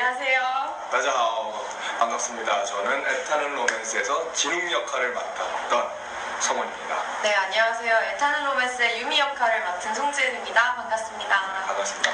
안녕하세요. 다자하오. 반갑습니다. 저는 애타는 로맨스에서 진웅 역할을 맡았던 성원입니다. 네, 안녕하세요. 애타는 로맨스의 유미 역할을 맡은 송지은입니다. 반갑습니다. 반갑습니다.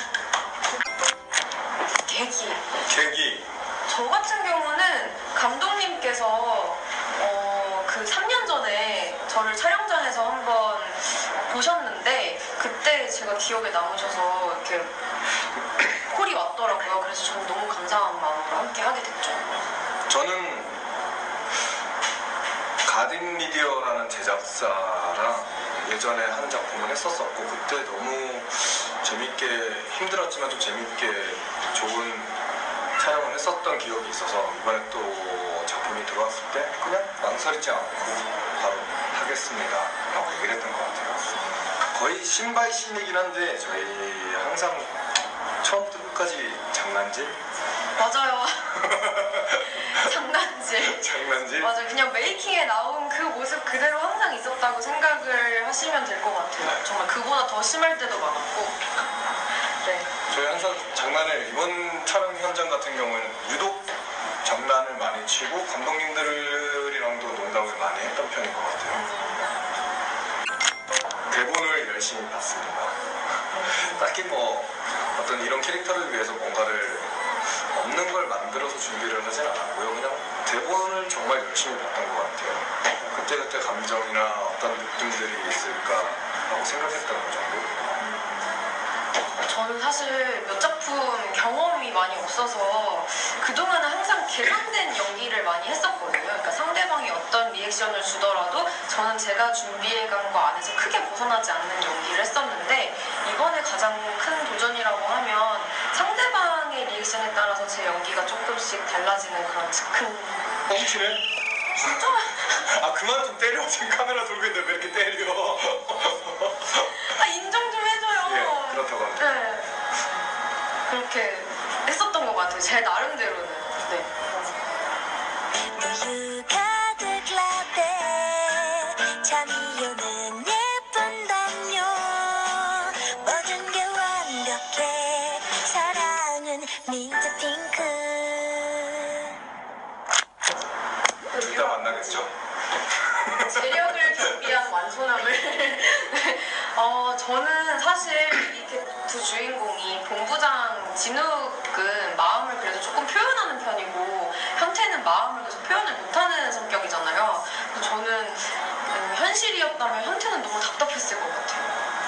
계기. 저 같은 경우는 감독님께서 그 3년 전에 저를 촬영장에서 한번 보셨는데 그때 제가 기억에 남으셔서 이렇게 콜이 왔더라고요. 그래서 저는 너무 감사한 마음으로 함께 하게 됐죠. 저는 가딘 미디어라는 제작사랑 예전에 한 작품을 했었었고 그때 너무 재밌게 힘들었지만 좀 재밌게 좋은 촬영을 했었던 기억이 있어서 이번에 또 작품이 들어왔을 때 그냥 망설이지 않고 바로 하겠습니다 라고 얘기를 했던 것 같아요. 거의 신바이신이긴 한데 저희 항상 처음부터 끝까지 장난질? 맞아요. 장난질? 맞아요. 그냥 메이킹에 나온 그 모습 그대로 항상 있었다고 생각을 하시면 될 것 같아요. 정말 그보다 더 심할 때도 많았고. 네. 저희 항상 장난을 이번 촬영 현장 같은 경우에는 유독 장난을 많이 치고 감독님들이랑도 농담을 많이 했던 편인 것 같아요. 대본을 열심히 봤습니다. 딱히 뭐 어떤 이런 캐릭터를 위해서 뭔가를 없는 걸 만들어서 준비를 하진 않았고요. 그냥 대본을 정말 열심히 봤던 것 같아요. 그때그때 감정이나 어떤 느낌들이 있을까 하고 생각했던 정도. 저는 사실 몇 작품 경험이 많이 없어서 그동안은 항상 개방된 연기를 많이 했었거든요. 그러니까 상대방이 어떤 리액션을 주더라도 저는 제가 준비해간 거 안에서 크게 벗어나지 않는 연기를 했었는데 이번에 가장 큰 도전이라고 하면 상대방의 리액션에 따라서 제 연기가 조금씩 달라지는 그런 즉흥. 뻥치네? 진짜? 아 그만 좀 때려. 지금 카메라 돌고 있는데 왜 이렇게 때려. 아 인정 좀 해줘요. 예, 그렇다고 합니다. 네. 그렇게 했었던 것 같아요. 제 나름대로는. 네. 잠이 오는 예쁜 담요 모든 게 완벽해 사랑은 민트 핑크 둘 다 만나겠죠? 재력을 겸비한 완소남을 저는 사실 이렇게 두 주인공이 본부장 진욱은 마음을 그래도 조금 표현하는 편이고 현태는 마음을 계속 표현을 못하는 성격이잖아요. 그래서 저는 현실이었다면 현태는 너무 답답했을 것 같아요.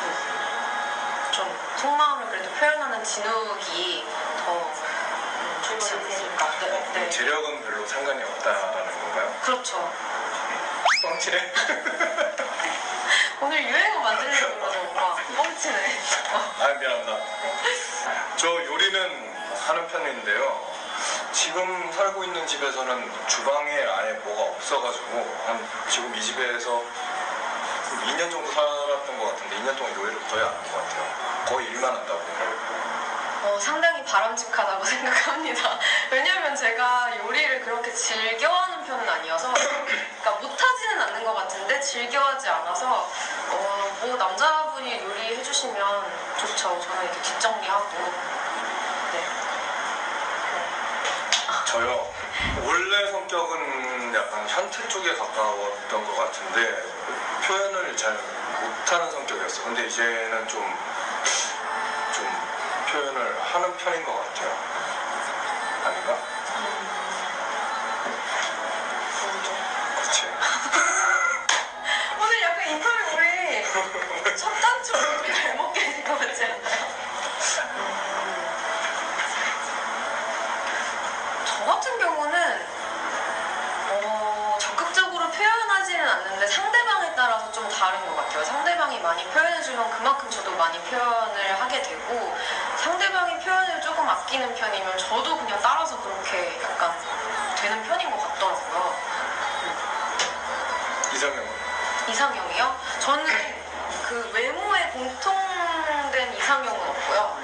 좀 속마음을 그래도 표현하는 진욱이 더 좋지 않을까. 네. 재력은 별로 상관이 없다라는 건가요? 그렇죠. 뻥치네? 오늘 유행어 만들려고 그러죠, 오빠. 뻥치네. 아 미안합니다. 저 요리는 하는 편인데요. 지금 살고 있는 집에서는 주방에 아예 뭐가 없어가지고 지금 이 집에서 2년 정도 살았던 것 같은데 2년 동안 요리를 거의 안 한 것 같아요. 거의 일만 한다고. 상당히 바람직하다고 생각합니다. 왜냐면 제가 요리를 그렇게 즐겨하는 편은 아니어서 그러니까 못하지는 않는 것 같은데 즐겨하지 않아서 뭐 남자분이 요리해주시면 좋죠. 저는 이렇게 뒷정리하고. 네. 저요. 원래 성격은 약간 현태 쪽에 가까웠던 것 같은데 표현을 잘 못하는 성격이었어요. 근데 이제는 좀 표현을 하는 편인 것 같아요. 아닌가? 그렇지. 오늘 약간 인터뷰 우리 첫 단추로 좀 잘 먹게 해줄 것 같지 않나요? 저 같은 경우는 적극적으로 표현하지는 않는데 상대방에 따라서 좀 다른 것 같아요. 상대방이 많이 표현해주면 그만큼 저도 많이 표현을 하게 되고 상대방이 표현을 조금 아끼는 편이면 저도 그냥 따라서 그렇게 약간 되는 편인 것 같더라고요. 이상형은? 이상형이요? 저는 그 외모에 공통된 이상형은 없고요.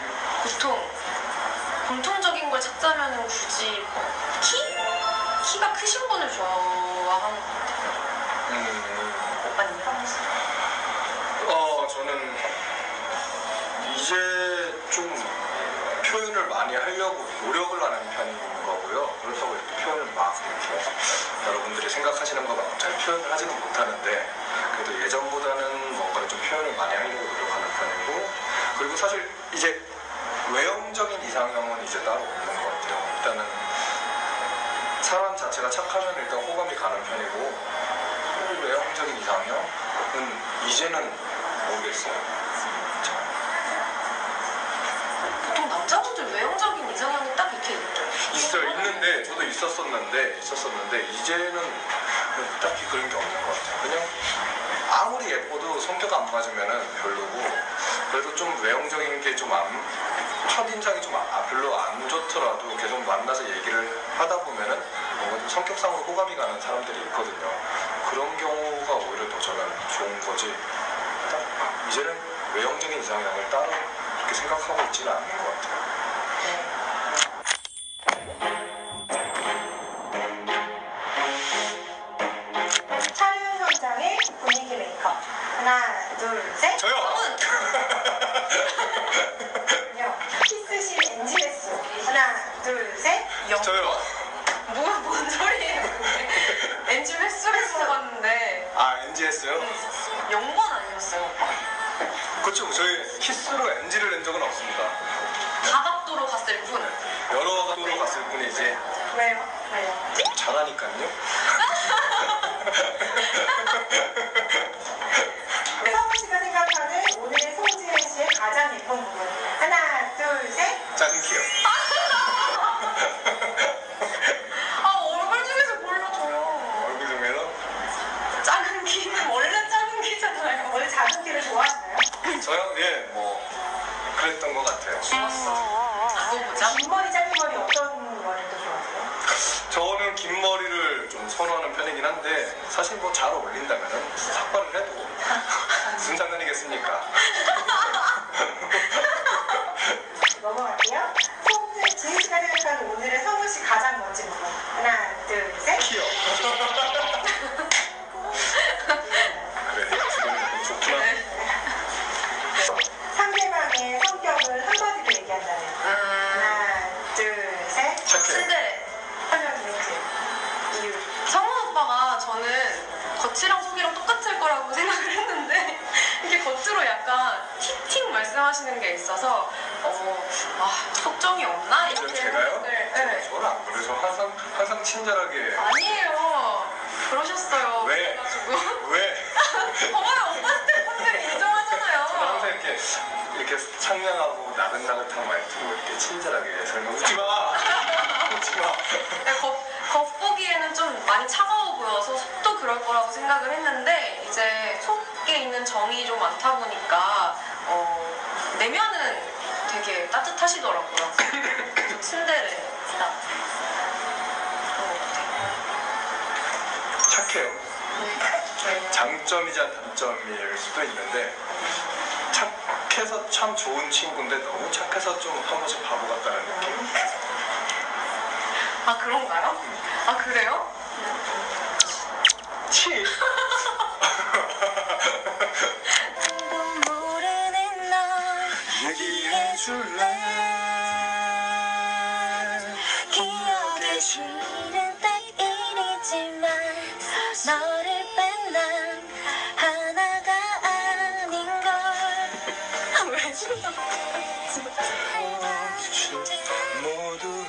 공통적인 걸 찾자면 굳이 키가 크신 분을 좋아하는 것 같아요. 오빠는요? 저는 이제 좀 표현을 많이 하려고 노력을 하는 편인 거고요. 그렇다고 이렇게 표현을 막 이렇게 여러분들이 생각하시는 것만큼 잘 표현을 하지는 못하는데 그래도 예전보다는 뭔가를 좀 표현을 많이 하려고 노력하는 편이고 그리고 사실 이제 외형적인 이상형은 이제 따로 없는 것 같아요. 일단은 사람 자체가 착하면 일단 호감이 가는 편이고 외형적인 이상형은 이제는 모르겠어요. 보통 남자분들 외형적인 이상형이 딱 이렇게 있어요. 있는데 저도 있었었는데 이제는 딱히 그런 게 없는 것 같아요. 그냥 아무리 예뻐도 성격 안 맞으면은 별로고 그래도 좀 외형적인 게 좀 첫인상이 좀 별로 안 좋더라도 계속 만나서 얘기를 하다 보면은 뭔가 좀 성격상으로 호감이 가는 사람들이 있거든요. 그런 경우가 오히려 더 저는 좋은 거지. 딱 이제는 외형적인 이상형을 따로 그렇게 생각하고 있지는 않는 것 같아요. 촬영 현장의 분위기 메이커. 하나, 둘, 셋. 저요! 키스실 NG 횟수. 하나, 둘, 셋. 저요! 뭔 소리예요? NG 횟수를 물어봤는데 아, NGS요? 0번 아니었어요, 오빠? 그렇죠. 저희 키스로 NG를 낸 적은 없습니다. 다각도로 갔을 뿐. 여러 각도로 갔을 뿐이지 왜요? 왜요? 잘하니까요. 성우 씨가 생각하는 오늘의 송지은 씨의 가장 예쁜 부분. 하나, 둘, 셋. 작은 키요. 얼굴 중에서 골라줘요. 얼굴 중에서 작은 키는 원래 작은 키잖아요. 원래 작은 키를 좋아하시나요? 저요? 예, 뭐 그랬던 것 같아요. 좋았어. 그거 보자. 긴 머리, 짧은 머리 어떤 머리를 더 좋아하세요? 저는 긴 머리를 좀 선호하는 편이긴 한데 사실 뭐 잘 어울린다면은 삭발을 해도 무슨 상관이겠습니까? 넘어갈게요. 지은 씨가 생각하는 오늘의 성우 씨 가장 멋진 부분. 하나, 둘, 셋. 키요. 그래, 지금 너무 좋구나. 상대방의 성격을 한마디로 얘기한다면. 하나, 둘, 셋. 착해. 근데 설명해 주세요. 이유. 성훈 오빠가 저는 겉이랑 속이랑 똑같을 거라고 생각을 했는데 이게 겉으로 약간 틱틱 말씀하시는 게 있어서 속정이 없나? 이렇게 제가요? 네. 저는 안 그래서 항상 친절하게. 아니에요. 그러셨어요. 왜? 그래가지고 왜? 봐봐요. 오빠 스태프분들이 인정하잖아요. 저는 항상 이렇게 상냥하고 나긋나긋한 말투로 이렇게 친절하게 설명. 웃지 마. 웃지 마. 네, 겉보기에는 좀 많이 차가워 보여서 속도 그럴 거라고 생각을 했는데 이제 속에 있는 정이 좀 많다 보니까 내면은 되게 따뜻하시더라고요. 츤데레다. 그런 것 같아요. 착해요. 네. 장점이자 단점일 수도 있는데 착해서 참 좋은 친구인데 너무 착해서 좀 한 번씩 바보 같다는 느낌. 아 그런가요? 아 그래요? 치. 모르는 너 얘기해 줄래? 기억이 싫은 때이지만 너를 뺀 난 하나가 아닌걸. 왜 진짜? 모두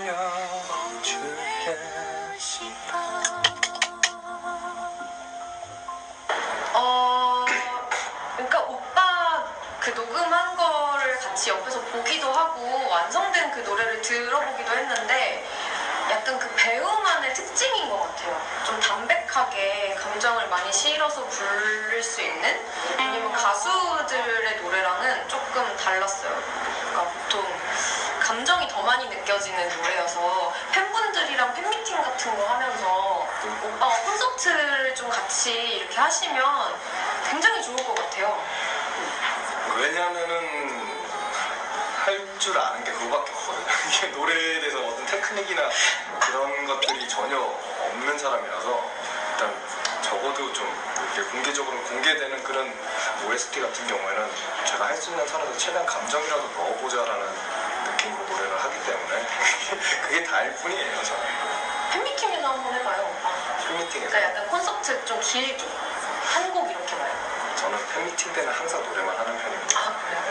알려줄게. 그러니까 오빠 그 녹음한 거를 같이 옆에서 보기도 하고 완성된 그 노래를 들어보기도 했는데 약간 그 배우만의 특징인 것 같아요. 좀 담백하게 감정을 많이 실어서 부를 수 있는? 왜냐면 가수들의 노래랑은 조금 달랐어요. 그러니까 보통 감정이 더 많이 느껴지는 노래여서 팬분들이랑 팬미팅 같은 거 하면서 오빠가 콘서트를 좀 같이 이렇게 하시면 굉장히 좋을 것 같아요. 왜냐면은 할 줄 아는 게 그거밖에 없거든요. 이게 노래에 대해서 어떤 테크닉이나 그런 것들이 전혀 없는 사람이라서 일단 적어도 좀 이렇게 공개적으로 공개되는 그런 OST 같은 경우에는 제가 할 수 있는 선에서 최대한 감정이라도 넣어보자라는 느낌으로 노래를 하기 때문에 그게 다일 뿐이에요. 저는 팬미팅에서 한번 해봐요, 오빠. 팬미팅에서 그러니까 약간 콘서트 좀 길게 한 곡 이렇게 말고. 저는 팬미팅 때는 항상 노래만 하는 편입니다. 아, 그래요?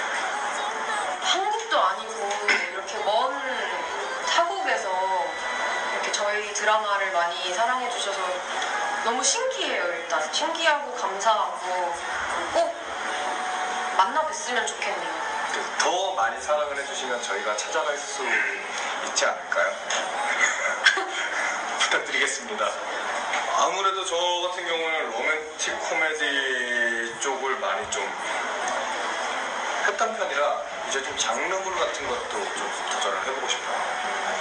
한국도 아니고 이렇게 먼 타국에서 이렇게 저희 드라마를 많이 사랑해 주셔서 너무 신기해요. 일단 신기하고 감사하고 꼭 만나 뵀으면 좋겠네요. 더 많이 사랑을 해주시면 저희가 찾아갈 수 있지 않을까요? 부탁드리겠습니다. 아무래도 저 같은 경우는 로맨틱 코미디 쪽을 많이 좀 했던 편이라 이제 좀 장르물 같은 것도 좀 도전을 해보고 싶어요.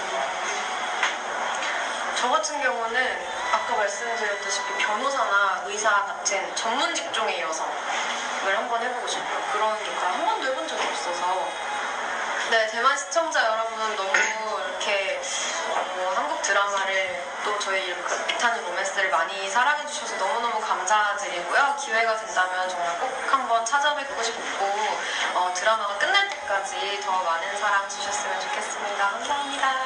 저 같은 경우는 아까 말씀드렸다시피 변호사나 의사 같은 전문 직종의 여성을 한번 해보고 싶어요. 그런 역할 한 번도 해본 적이 없어서. 네, 대만 시청자 여러분 너무 이렇게 한국 드라마를 또 저희 이렇게 비타는 로맨스를 많이 사랑해주셔서 너무너무 감사드리고요. 기회가 된다면 정말 꼭 한번 찾아뵙고 싶고 드라마가 끝날 때까지 더 많은 사랑 주셨으면 좋겠습니다. 감사합니다.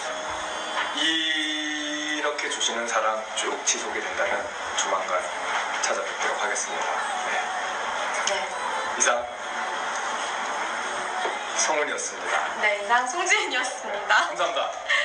이렇게 주시는 사랑 쭉 지속이 된다면 조만간 찾아뵙도록 하겠습니다. 네. 이상 성훈이었습니다. 네, 이상 송지은이었습니다. 감사합니다.